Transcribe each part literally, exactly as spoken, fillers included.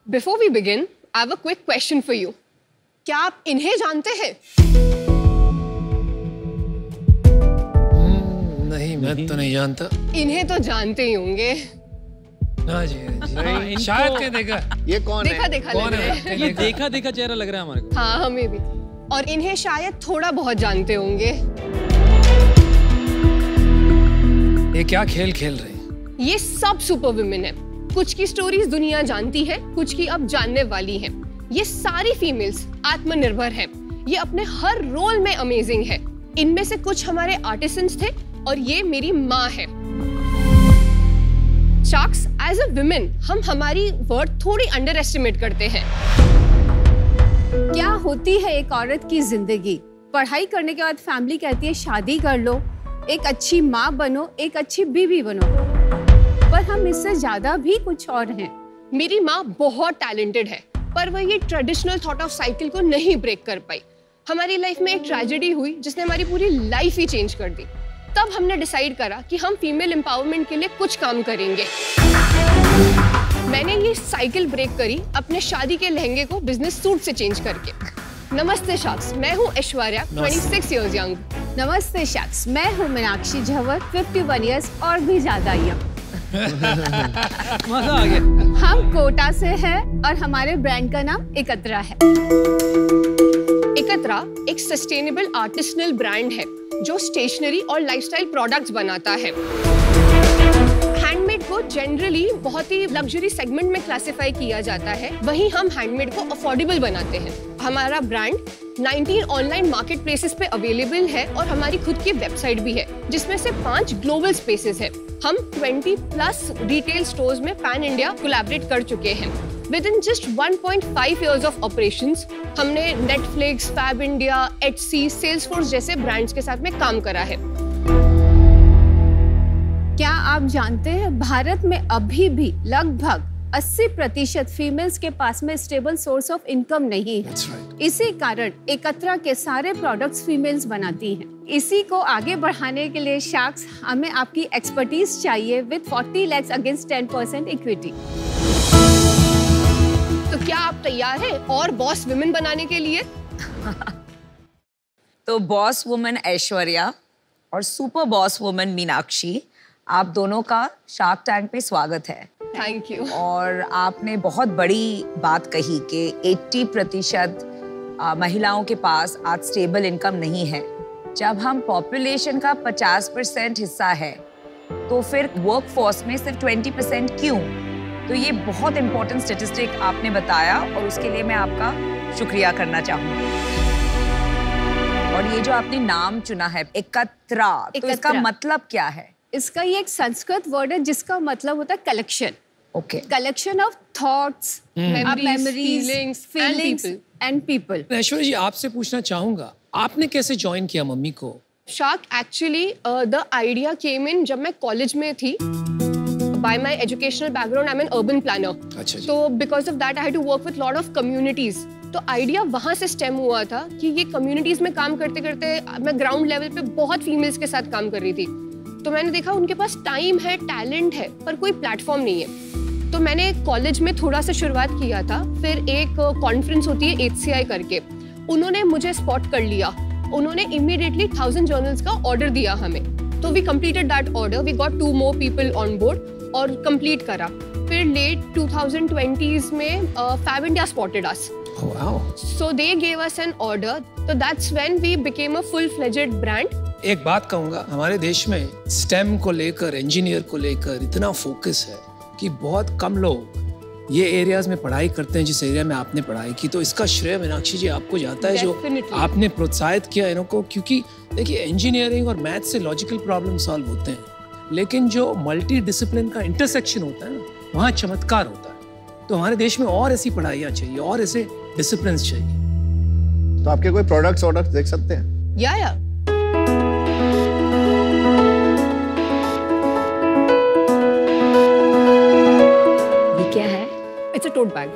Before we begin, I have a quick question for you. क्या आप इन्हें जानते हैं? hmm, नहीं, मैं तो नहीं जानता। इन्हें तो जानते ही होंगे। हाँ जी, हाँ जी। शायद क्या देखा? ये कौन देखा, है? देखा कौन है? है? ये देखा देखा चेहरा लग रहा है हमारे को। हाँ, हमें भी। और इन्हें शायद थोड़ा बहुत जानते होंगे। ये क्या खेल खेल रहे हैं? ये सब सुपर वुमेन है। कुछ की स्टोरीज दुनिया जानती है, कुछ की अब जानने वाली है। ये सारी फीमेल्स आत्मनिर्भर हैं। ये अपने हर रोल में अमेजिंग है। इनमें से कुछ हमारे आर्टिसंस थे और ये मेरी माँ है। शार्क्स, एज अ वुमेन हम हमारी वर्थ थोड़ी अंडर एस्टिमेट करते हैं। क्या होती है एक औरत की जिंदगी? पढ़ाई करने के बाद फैमिली कहती है शादी कर लो, एक अच्छी माँ बनो, एक अच्छी बीवी बनो, पर हम इससे ज्यादा भी कुछ और हैं। मेरी माँ बहुत टैलेंटेड है, पर वह ये ट्रेडिशनल थॉट ऑफ साइकिल को नहीं ब्रेक कर पाई। हमारी लाइफ में एक ट्रेजेडी हुई जिसने हमारी पूरी लाइफ ही चेंज कर दी। तब हमने डिसाइड करा कि हम फीमेल एम्पावरमेंट के लिए कुछ काम करेंगे। मैंने ये साइकिल ब्रेक करी अपने शादी के लहंगे को बिजनेस सूट से चेंज करके। नमस्ते शार्क्स, मैं हूँ ऐश्वर्या, छब्बीस इयर्स यंग। नमस्ते शार्क्स, मैं हूँ मीनाक्षी झवर, इक्यावन इयर्स और भी ज्यादा यंग। मजा आ गया। हम कोटा से हैं और हमारे ब्रांड का नाम एकत्रा है। एकत्रा एक सस्टेनेबल आर्टिसनल ब्रांड है जो स्टेशनरी और लाइफस्टाइल प्रोडक्ट्स बनाता है। हैंडमेड को जनरली बहुत ही लग्जरी सेगमेंट में क्लासिफाई किया जाता है, वहीं हम हैंडमेड को अफोर्डेबल बनाते हैं। हमारा ब्रांड उन्नीस ऑनलाइन मार्केट प्लेसेस पे अवेलेबल है और हमारी खुद की वेबसाइट भी है, जिसमें से पांच ग्लोबल स्पेसेस है। हम बीस प्लस रिटेल स्टोर्स में पैन इंडिया कोलैबोरेट कर चुके हैं। Within just one point five years of operations हमने Netflix, Fabindia, Etsy, Salesforce जैसे ब्रांड्स के साथ में काम करा है। क्या आप जानते हैं भारत में अभी भी लगभग अस्सी प्रतिशत फीमेल्स के पास में स्टेबल सोर्स ऑफ इनकम नहीं है। right. इसी कारण एकत्रा के सारे प्रोडक्ट्स फीमेल्स बनाती हैं। इसी को आगे बढ़ाने के लिए शार्क्स, हमें आपकी एक्सपर्टीज चाहिए विद चालीस lakh against ten percent equity. तो क्या आप तैयार हैं और बॉस वुमेन बनाने के लिए? तो बॉस वुमेन ऐश्वर्या और सुपर बॉस वुमेन मीनाक्षी, आप दोनों का शार्क टैंक पे स्वागत है। Thank you. और आपने बहुत बड़ी बात कही कि अस्सी प्रतिशत महिलाओं के पास आज स्टेबल इनकम नहीं है। जब हम पॉपुलेशन का पचास परसेंट हिस्सा है तो फिर वर्कफोर्स में सिर्फ बीस परसेंट क्यों? तो ये बहुत इंपॉर्टेंट स्टैटिस्टिक आपने बताया और उसके लिए मैं आपका शुक्रिया करना चाहूँगी। और ये जो आपने नाम चुना है एकत्रा, तो इसका मतलब क्या है? इसका ये एक संस्कृत वर्ड है जिसका मतलब होता है collection. Okay, collection of thoughts, memories, feelings and people. Aishwarya ji, आपसे पूछना चाहूंगा, आपने कैसे ज्वाइन किया मम्मी को? Shark actually the idea came in जब मैं कॉलेज में थी। By my educational background I am an urban planner. अच्छा जी। तो because of that I had to work with lot of communities. तो आइडिया वहाँ से स्टेम हुआ था कि ये कम्युनिटीज में काम करते करते मैं ग्राउंड लेवल पे बहुत फीमेल्स के साथ काम कर रही थी। तो मैंने देखा उनके पास टाइम है, टैलेंट है, पर कोई प्लेटफॉर्म नहीं है। तो मैंने कॉलेज में थोड़ा सा शुरुआत किया था। फिर एक कॉन्फ्रेंस होती है एच सी आई करके, उन्होंने मुझे स्पॉट कर लिया। उन्होंने इमीडिएटली थाउजेंड जर्नल्स का ऑर्डर दिया हमें। तो we completed that order, we got two more people on board और कंप्लीट करा। फिर लेट ट्वेंटी ट्वेंटीज़ में Fabindia spotted us. Oh, wow. So they gave us an order. So that's when we became a full-fledged brand. एक बात कहूंगा, हमारे देश में स्टेम को लेकर, इंजीनियर को लेकर इतना फोकस है कि बहुत कम लोग ये एरियाज में पढ़ाई करते हैं जिस एरिया में आपने पढ़ाई की। तो इसका श्रेय मीनाक्षी जी आपको जाता है, Definitely. जो आपने प्रोत्साहित किया इनको। क्योंकि देखिए, इंजीनियरिंग और मैथ से लॉजिकल प्रॉब्लम सॉल्व होते हैं, लेकिन जो मल्टी डिसिप्लिन का इंटरसेक्शन होता है ना, वहाँ चमत्कार होता है। तो हमारे देश में और ऐसी पढ़ाइयाँ चाहिए और ऐसे डिसिप्लिन्स चाहिए। तो आपके कोई प्रोडक्ट्स ऑर्डर देख सकते हैं? या या ये क्या है? It's a tote bag.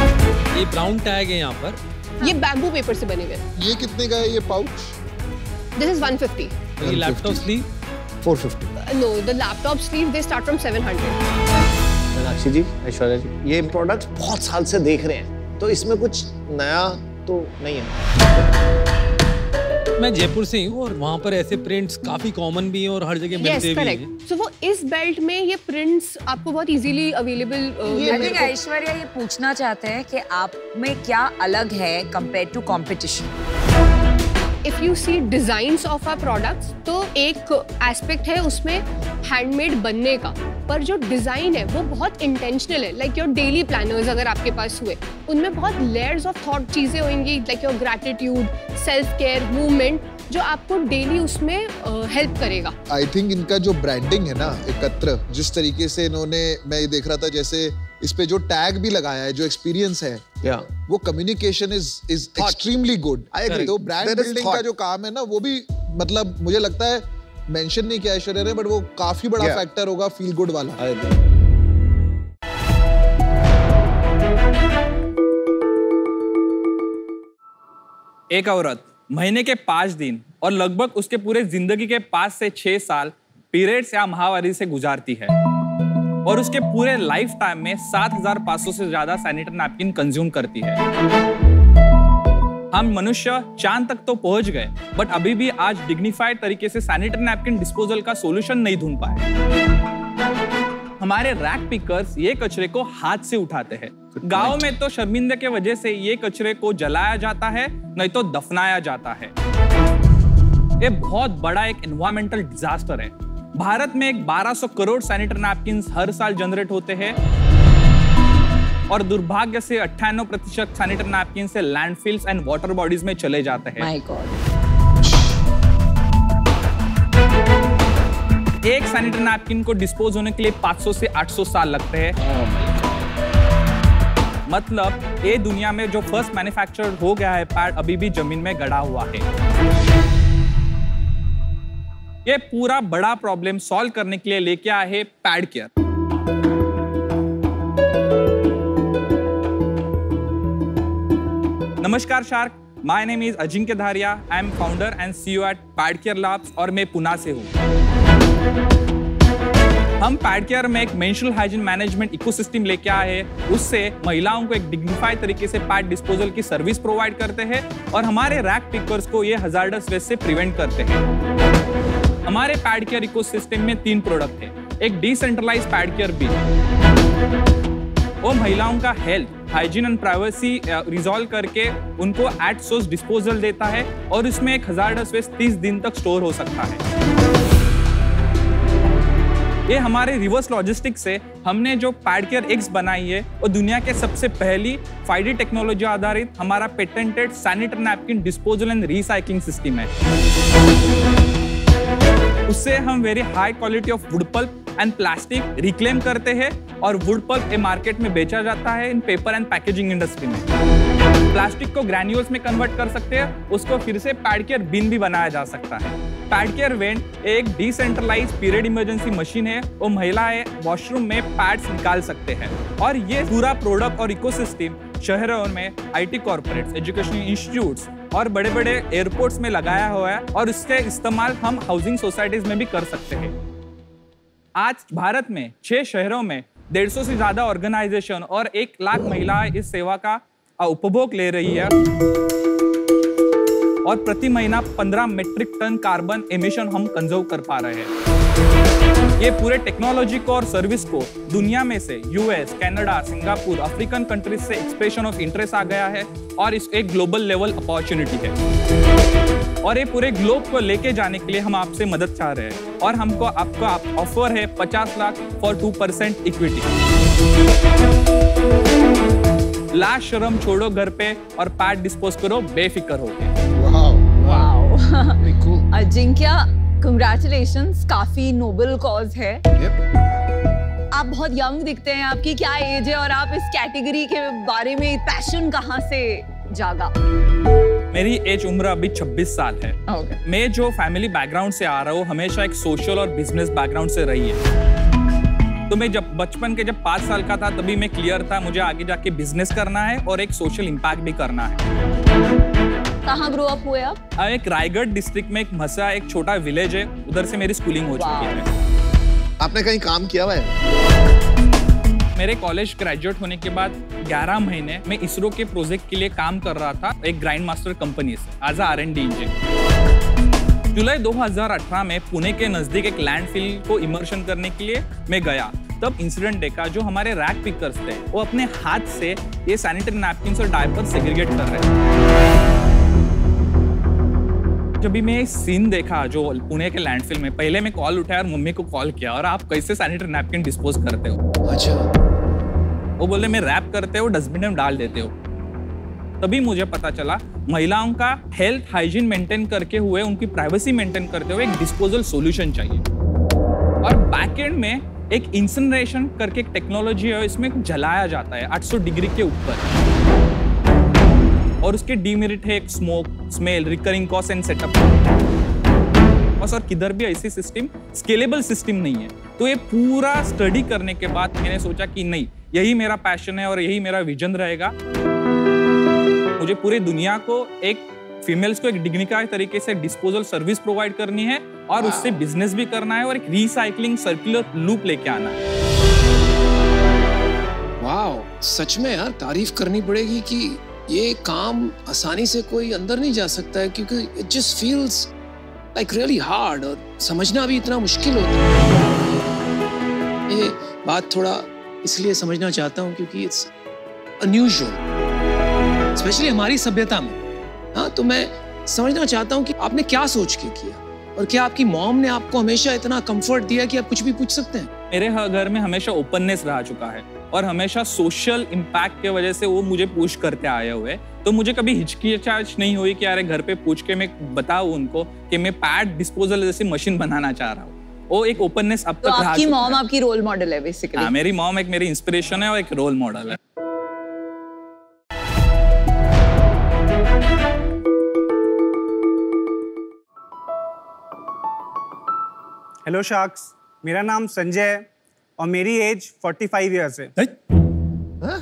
ये ब्राउन टैग है यहाँ पर। ये बैम्बू पेपर से बने हुए हैं। ये कितने का है ये pouch? This is one fifty. ये laptop sleeve four fifty. Uh, no, the laptop sleeve they start from seven hundred. Meenakshi ji, Aishwarya ji, ये प्रोडक्ट्स बहुत साल से देख रहे हैं, तो इसमें कुछ नया तो नहीं है। मैं जयपुर से ही हूँ और वहाँ पर ऐसे प्रिंट्स काफी कॉमन भी हैं और हर जगह मिलते yes, भी हैं। So वो इस बेल्ट में ये प्रिंट्स आपको बहुत easily available. I think Aishwarya ये पूछना चाहते हैं कि आप में क्या अलग है compare to competition. If you see designs of our products, तो एक एस्पेक्ट है उसमें हैंडमेड बनने का, पर जो डिजाइन है वो बहुत इंटेंशनल है। लाइक योर डेली प्लानर्स अगर आपके पास हुए, उनमें बहुत लेयर्स ऑफ थॉट चीजें होंगी, like your gratitude, self care, movement, जो आपको डेली उसमें हेल्प uh, करेगा। आई थिंक इनका जो ब्रांडिंग है ना एकत्र, जिस तरीके से इन्होंने, मैं ये देख रहा था जैसे इस पे जो टैग भी लगाया है, जो एक्सपीरियंस है, Yeah. वो communication is is extremely good. I agree. तो brand There is building thought. का जो काम है ना, वो भी मतलब मुझे लगता है मेंशन नहीं किया ऐश्वर्या ने, बट वो काफी बड़ा Yeah. फैक्टर होगा फील गुड वाला। I agree. एक औरत महीने के पाँच दिन और लगभग उसके पूरे जिंदगी के पाँच से छह साल पीरियड्स या महावारी से गुजारती है और उसके पूरे लाइफ टाइम में सात हजार पाँच सौ से ज्यादा सैनिटरी नैपकिन कंज्यूम करती है। हम मनुष्य चांद तक तो पहुंच गए, बट अभी भी आज डिग्निफाइड तरीके से सैनिटरी नैपकिन डिस्पोजल का सॉल्यूशन नहीं ढूंढ पाए। हमारे रैक पिकर्स ये कचरे को हाथ से उठाते हैं। गांव में तो शर्मिंदे के वजह से ये कचरे को जलाया जाता है, नहीं तो दफनाया जाता है। ये बहुत बड़ा एक एनवायरमेंटल डिजास्टर है। भारत में एक बारह सौ करोड़ सैनिटरी नैपकिन हर साल जनरेट होते हैं और दुर्भाग्य से अट्ठानवे प्रतिशत सैनिटरी नैपकिन से लैंडफिल्स एंड वाटर बॉडीज में चले जाते हैं। My god. एक सैनिटरी नैपकिन को डिस्पोज होने के लिए पाँच सौ से आठ सौ साल लगते हैं। मतलब ये दुनिया में जो फर्स्ट मैन्युफैक्चर हो गया है पैड, अभी भी जमीन में गड़ा हुआ है। ये पूरा बड़ा प्रॉब्लम सॉल्व करने के लिए लेके आए हैं पैड केयर। नमस्कार shark, my name is Ajinkya Dhariya. I am founder and CEO at pad care labs और मैं पुणे से हूँ। हम पैड केयर में एक मेंस्ट्रुअल हाइजीन मैनेजमेंट इकोसिस्टम लेके आए हैं। उससे महिलाओं को एक डिग्निफाइड तरीके से पैड डिस्पोजल की सर्विस प्रोवाइड करते हैं और हमारे रैक पिकर्स को ये हजार्डस वेस्ट से प्रिवेंट करते हैं। हमारे पैड केयर इकोसिस्टम में तीन प्रोडक्ट हैं। एक डिसेंट्रलाइज्ड पैड केयर बिन, वो महिलाओं का health, hygiene and privacy resolve करके उनको एट सोर्स डिस्पोजल देता है और इसमें एक हजार्डस वेस्ट तीस दिन तक स्टोर हो सकता है। ये हमारे रिवर्स लॉजिस्टिक्स से हमने जो पैड केयर एक्स बनाई है, वो दुनिया के सबसे पहली फाइव डी टेक्नोलॉजी आधारित हमारा patented sanitary napkin disposal and recycling system है। उससे हम very high quality of wood pulp and plastic reclaim करते हैं और वुड पल्प ए मार्केट में बेचा जाता है in paper and packaging industry में। प्लास्टिक को ग्रैन्यूल्स में कन्वर्ट कर सकते हैं, उसको फिर से पैड केयर बिन भी बनाया जा सकता है। पैड केयर वेंट एक डिसेंट्रलाइज पीरियड इमरजेंसी मशीन है, वो महिलाएं वॉशरूम में पैड्स निकाल सकते हैं और ये पूरा प्रोडक्ट और इकोसिस्टम शहरों में आईटी कॉर्पोरेट्स, एजुकेशनल इंस्टीट्यूट्स और बड़े बड़े एयरपोर्ट्स में लगाया हुआ है और इसके इस्तेमाल हम हाउसिंग सोसाइटीज में भी कर सकते हैं। आज भारत में छह शहरों में डेढ़ सौ से ज्यादा ऑर्गेनाइजेशन और एक लाख महिलाएं इस सेवा का उपभोग ले रही है और प्रति महीना पंद्रह मीट्रिक टन कार्बन एमिशन हम कंजर्व कर पा रहे हैं। ये पूरे टेक्नोलॉजी को और सर्विस को दुनिया में से US, Canada, Singapore, African countries से एक्सप्रेशन ऑफ इंटरेस्ट आ गया है और इस एक ग्लोबल लेवल अपॉर्चुनिटी है और ये पूरे ग्लोब को लेके जाने के लिए हम आपसे मदद चाह रहे हैं और हमको आपको आप ऑफर है पचास lakh for two percent equity. लाश शर्म छोड़ो घर पे और पैड डिस्पोज करो बेफिक्र होके। वाओ, अजिंक्य, कंग्रेचुलेशंस, काफी नोबल कॉज है। आप बहुत यंग दिखते हैं, आपकी क्या एज है और आप इस कैटेगरी के बारे में पैशन कहाँ से जागा? मेरी एज उम्र अभी छब्बीस साल है। okay. मैं जो फैमिली बैकग्राउंड से आ रहा हूँ, हमेशा एक सोशल और बिजनेस बैकग्राउंड से रही है। तो मैं जब बचपन के जब पाँच साल का था तभी मैं क्लियर था मुझे आगे जाके बिजनेस करना है और एक सोशल इम्पैक्ट भी करना है। कहाँ ग्रो अप हुए आप? अब एक रायगढ़ डिस्ट्रिक्ट में एक मसा एक छोटा विलेज है, उधर से मेरी स्कूलिंग हो चुकी है। आपने कहीं काम किया हुआ है? मेरे कॉलेज ग्रेजुएट होने के बाद ग्यारह महीने मैं इसरो के प्रोजेक्ट के लिए काम कर रहा था एक ग्राइंड मास्टर कंपनी से as R and D engineer. जुलाई दो हज़ार अठारह में पुणे के नजदीक एक लैंडफिल को इमर्शन करने के लिए मैं गया। तब इंसिडेंट देखा, जो हमारे रैक पिकर्स थे वो अपने हाथ से ये सैनिटरी नैपकिन्स और डायपर सेग्रीगेट कर रहे थे। जब भी मैं सीन देखा जो पुणे के लैंडफिल में, पहले मैं कॉल उठाया और मम्मी को कॉल किया और आप कैसे सैनिटरी नैपकिन डिस्पोज करते हो? अच्छा। वो बोले मैं रैप करते हो, डस्टबिन में डाल देते हो। तभी मुझे पता चला महिलाओं का हेल्थ हाइजीन मेंटेन करके हुए, उनकी प्राइवेसी मेंटेन करते हुए एक डिस्पोजल सॉल्यूशन चाहिए। और बैक एंड में एक इंसिनरेशन करके एक टेक्नोलॉजी है, इसमें जलाया जाता है आठ सौ डिग्री के ऊपर, और उसके डीमेरिट है एक smoke, smell, recurring cost and setup. और किधर भी ऐसी सिस्टम स्केलेबल सिस्टम नहीं है। तो ये पूरा स्टडी करने के बाद मैंने सोचा कि नहीं, यही मेरा पैशन है और यही मेरा विजन रहेगा। मुझे पूरी दुनिया को एक फीमेल्स को एक डिग्निफाइड तरीके से डिस्पोजल सर्विस प्रोवाइड करनी है और उससे बिजनेस भी करना है और एक रिसाइकलिंग सर्कुलर लूप लेके आना है। वाओ, सच में यार तारीफ करनी पड़ेगी कि ये काम आसानी से कोई अंदर नहीं जा सकता है, क्योंकि it just feels like really hard और समझना भी इतना मुश्किल होता है। ये बात थोड़ा इसलिए समझना चाहता हूँ क्योंकि इट्स अनयूजुअल, स्पेशली हमारी सभ्यता में। हाँ, तो मैं समझना चाहता हूँ कि आपने क्या सोच के किया और क्या आपकी मॉम ने आपको हमेशा इतना कंफर्ट दिया कि आप कुछ भी पूछ सकते हैं? मेरे घर में हमेशा ओपननेस रह चुका है और हमेशा सोशल इम्पैक्ट के वजह से वो मुझे पुश करते आए हुए, तो मुझे कभी हिचकिचाहट नहीं हुई कि यार घर पे पूछ के मैं बताऊं उनको कि मैं पैड डिस्पोजल जैसी मशीन बनाना चाह रहा हूँ। वो एक ओपननेस अब तो तक रहा। आपकी मॉम आपकी रोल मॉडल है बेसिकली? हाँ, मेरी मॉम एक मेरी इंस्पिरेशन है और एक रोल मॉडल है। हेलो शार्क्स, मेरा नाम संजय है और मेरी एज पैंतालीस इयर्स है। हा?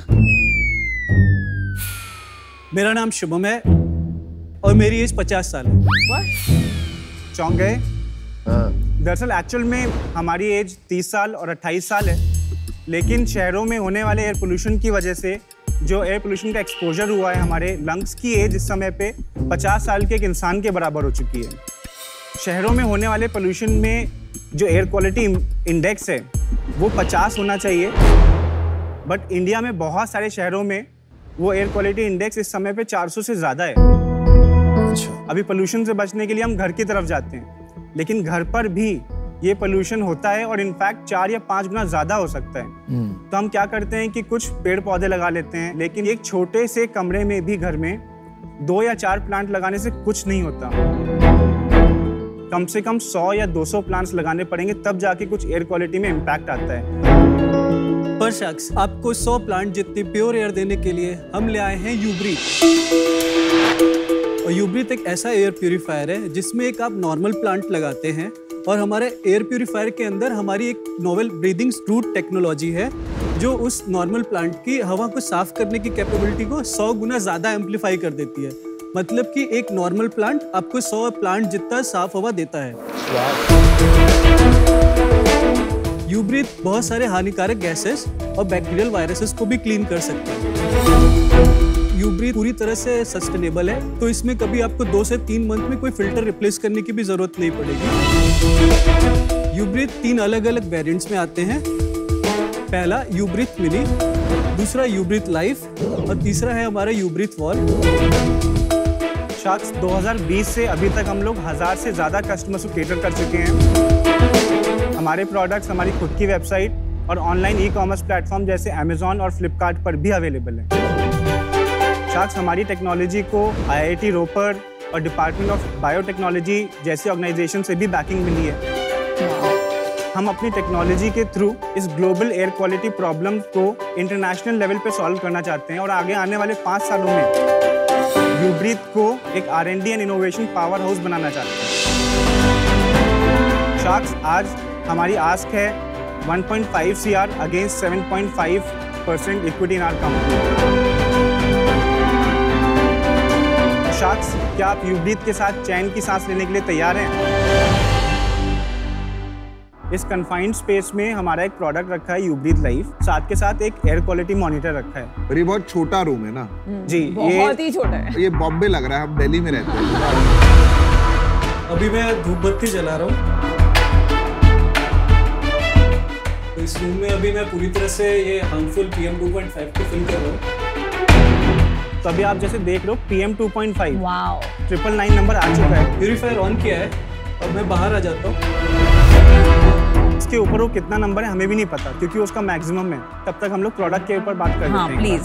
मेरा नाम शुभम है और मेरी एज पचास साल है। चौंक गए? दरअसल एक्चुअल में हमारी एज तीस साल और अट्ठाईस साल है, लेकिन शहरों में होने वाले एयर पोल्यूशन की वजह से जो एयर पोल्यूशन का एक्सपोजर हुआ है, हमारे लंग्स की एज इस समय पे पचास साल के एक इंसान के बराबर हो चुकी है। शहरों में होने वाले पोल्यूशन में जो एयर क्वालिटी इंडेक्स है वो पचास होना चाहिए, बट इंडिया में बहुत सारे शहरों में वो एयर क्वालिटी इंडेक्स इस समय पे चार सौ से ज़्यादा है। अच्छा। अभी पोल्यूशन से बचने के लिए हम घर की तरफ जाते हैं, लेकिन घर पर भी ये पोल्यूशन होता है और इनफैक्ट चार या पाँच गुना ज़्यादा हो सकता है। तो हम क्या करते हैं कि कुछ पेड़ पौधे लगा लेते हैं, लेकिन एक छोटे से कमरे में भी घर में दो या चार प्लांट लगाने से कुछ नहीं होता। कम से कम सौ या दो सौ प्लांट्स लगाने पड़ेंगे, तब जाके कुछ एयर क्वालिटी में इम्पैक्ट आता है। पर शख्स आपको सौ प्लांट जितनी प्योर एयर देने के लिए हम ले आए हैं यूब्रीथ। और यूब्रीथ एक ऐसा एयर प्यूरीफायर है जिसमें एक आप नॉर्मल प्लांट लगाते हैं और हमारे एयर प्यूरीफायर के अंदर हमारी एक नोवेल ब्रीदिंग रूट टेक्नोलॉजी है जो उस नॉर्मल प्लांट की हवा को साफ करने की कैपेबिलिटी को सौ गुना ज़्यादा एम्पलीफाई कर देती है। मतलब कि एक नॉर्मल प्लांट आपको सौ प्लांट जितना साफ हवा देता है। यूब्रीथ बहुत सारे हानिकारक गैसेस और बैक्टीरियल वायरसेस को भी क्लीन कर सकता है। यूब्रीथ पूरी तरह से सस्टेनेबल है, तो इसमें कभी आपको दो से तीन मंथ में कोई फिल्टर रिप्लेस करने की भी जरूरत नहीं पड़ेगी। यूब्रीथ तीन अलग अलग वेरिएंट्स में आते हैं। पहला यूब्रीथ मिनी, दूसरा यूब्रीथ लाइफ और तीसरा है हमारा यूब्रीथ वॉल। शार्क्स दो हज़ार बीस से अभी तक हम लोग हजार से ज़्यादा कस्टमर्स को केटर कर चुके हैं। हमारे प्रोडक्ट्स हमारी खुद की वेबसाइट और ऑनलाइन ई कॉमर्स प्लेटफॉर्म जैसे अमेजॉन और फ्लिपकार्ट पर भी अवेलेबल है। शार्क्स हमारी टेक्नोलॉजी को आई आई टी रोपर और डिपार्टमेंट ऑफ बायोटेक्नोलॉजी जैसी ऑर्गेनाइजेशन से भी बैकिंग मिली है। हम अपनी टेक्नोलॉजी के थ्रू इस ग्लोबल एयर क्वालिटी प्रॉब्लम को इंटरनेशनल लेवल पे सॉल्व करना चाहते हैं और आगे आने वाले पाँच सालों में यूब्रीथ को एक R and D and innovation power house बनाना चाहते हैं। शार्क्स आज हमारी आस्क है one point five C R against seven point five percent equity in our company. Sharks, क्या आप यूब्रीथ के साथ चैन की सांस लेने के लिए तैयार हैं? इस कन्फाइंड स्पेस में हमारा एक प्रोडक्ट रखा है यूब्रीथ लाइफ, साथ के साथ एक एयर क्वालिटी मॉनिटर रखा है। और ये बहुत छोटा रूम है ना? जी, बहुत ही छोटा है। ये बॉम्बे लग रहा है, हम दिल्ली में रहते हैं। अभी मैं धूप बत्ती जला रहा हूँ। तो इस रूम में अभी मैं पूरी तरह से ये harmful P M two point five को फिल कर रहा हूँ। तो अभी आप जैसे देख रहे हो P M two point five, wow, triple nine number आ चुका है। प्यूरीफायर ऑन किया है और मैं बाहर आ जाता हूँ। इसके ऊपर वो कितना नंबर है हमें भी नहीं पता, क्योंकि उसका मैक्सिमम है। तब तक हम लोग प्रोडक्ट के ऊपर बात कर हाँ, लेते हैं। Please.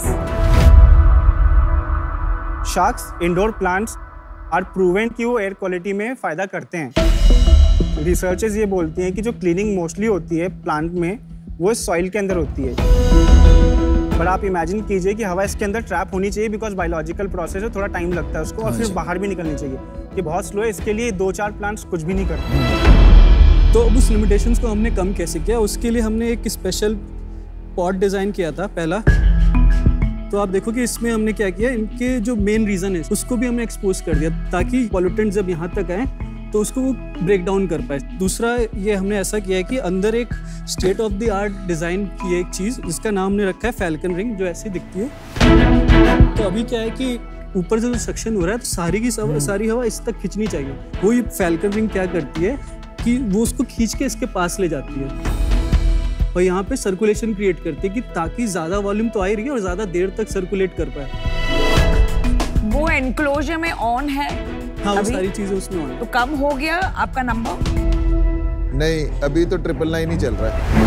Sharks indoor plants are proven कि वो एयर क्वालिटी में फायदा करते हैं। रिसर्चर्स ये बोलती हैं कि जो क्लीनिंग मोस्टली होती है प्लांट में, वो सॉइल के अंदर होती है। पर आप इमेजिन कीजिए कि हवा इसके अंदर ट्रैप होनी चाहिए, बिकॉज बायोलॉजिकल प्रोसेस है, थोड़ा टाइम लगता है उसको, और फिर बाहर भी निकलनी चाहिए। ये बहुत स्लो है, इसके लिए दो चार प्लांट्स कुछ भी नहीं करते। तो अब उस लिमिटेशंस को हमने कम कैसे किया, उसके लिए हमने एक स्पेशल पॉट डिज़ाइन किया था पहला। तो आप देखो कि इसमें हमने क्या किया, इनके जो मेन रीज़न है उसको भी हमने एक्सपोज कर दिया, ताकि पॉल्यूटेंट जब यहाँ तक आए तो उसको वो ब्रेक डाउन कर पाए। दूसरा ये हमने ऐसा किया है कि अंदर एक state of the art design की एक चीज़, जिसका नाम हमने रखा है फैल्कन रिंग, जो ऐसी दिखती है। तो अभी क्या है कि ऊपर से जो सक्शन हो रहा है, तो सारी की सारी हवा इस तक खींचनी चाहिए। वो ये फैल्कन रिंग क्या करती है कि वो उसको खींच के इसके पास ले जाती है और यहाँ पे सर्कुलेशन क्रिएट करती है, कि ताकि ज़्यादा वॉल्यूम तो आ ही रही है और ज़्यादा देर तक सर्कुलेट कर पाए। वो एनक्लोजर में ऑन है? हाँ, वो सारी चीजें उसमें ऑन है। तो कम हो गया आपका नंबर? नहीं, अभी तो ट्रिपल नाइन ही चल रहा है।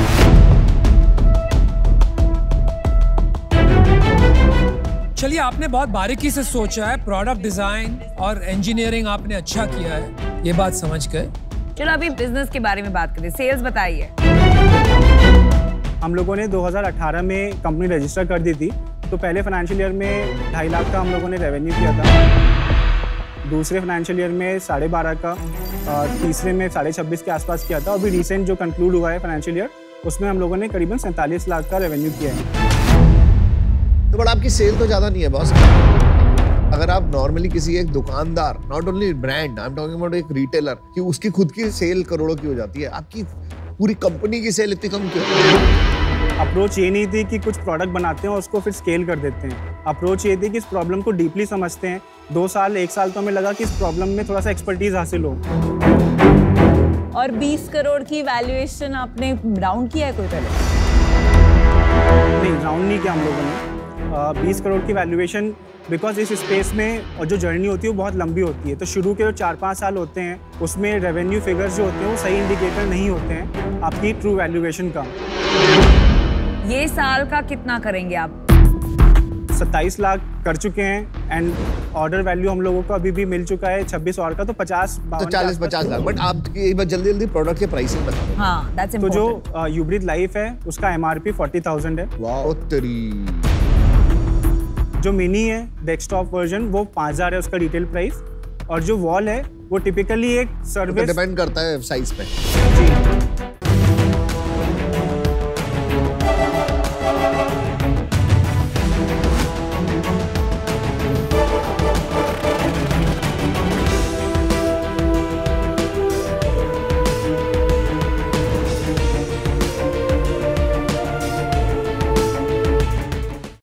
चलिए, आपने बहुत बारीकी से सोचा है, प्रोडक्ट डिजाइन और इंजीनियरिंग आपने अच्छा किया है, ये बात समझ गए। चलो अभी बिजनेस के बारे में बात करें, सेल्स बताइए। हम लोगों ने दो हज़ार अठारह में कंपनी रजिस्टर कर दी थी, तो पहले फाइनेंशियल ईयर में ढाई लाख का हम लोगों ने रेवेन्यू किया था, दूसरे फाइनेंशियल ईयर में साढ़े बारह का, और तीसरे में साढ़े छब्बीस के आसपास किया था। अभी रिसेंट जो कंक्लूड हुआ है फाइनेंशियल ईयर, उसमें हम लोगों ने करीबन सैंतालीस लाख का रेवेन्यू किया है। तो बट आपकी सेल तो ज़्यादा नहीं है बॉस। अगर आप नॉर्मली किसी एक दुकानदार, not only brand, I am talking about एक रिटेलर, कि उसकी खुद की सेल करोड़ों की हो जाती है, आपकी पूरी कंपनी की सेल इतनी कम क्यों? अप्रोच ये नहीं थी कि कुछ प्रोडक्ट बनाते हैं और उसको फिर स्केल कर देते हैं। अप्रोच ये थी कि इस प्रॉब्लम को डीपली समझते हैं। दो साल एक साल तो हमें लगा कि इस प्रॉब्लम में थोड़ा सा एक्सपर्टीज हासिल हो। और बीस करोड़ की वैल्यूएशन आपने राउंड किया है कोई पहले? नहीं, राउंड नहीं किया हम लोगों ने। बीस करोड़ की वैल्यूएशन, बिकॉज इस स्पेस में और जो जर्नी होती है वो बहुत लंबी होती है, तो शुरू के जो चार पाँच साल होते हैं उसमें रेवेन्यू फिगर्स जो होते हैं वो सही इंडिकेटर नहीं होते हैं आपकी ट्रू वैल्यूएशन का। ये साल का कितना करेंगे आप? सत्ताईस लाख कर चुके हैं, एंड ऑर्डर वैल्यू हम लोगों को अभी भी मिल चुका है छब्बीस और का, तो पचास तो चालीस पचास लाख। बट आप जल्दी जल्दी प्रोडक्ट के प्राइसिंग बताओ। हाँ, that's तो जो यूब्रीथ लाइफ है उसका एमआरपी फोर्टी थाउजेंड है। वाओ तेरी। जो मिनी है डेस्कटॉप वर्जन वो पाँच हजार है उसका रिटेल प्राइस, और जो वॉल है वो टिपिकली एक सर्विस डिपेंड करता है साइज पे। जी,